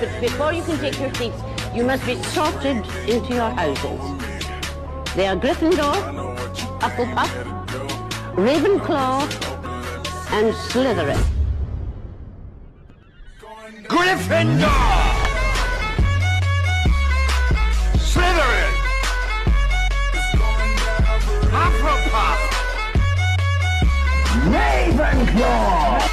but before you can take your seats, you must be sorted into your houses. They are Gryffindor, Hufflepuff, Ravenclaw, and Slytherin. Gryffindor! Slytherin! Hufflepuff! Ravenclaw!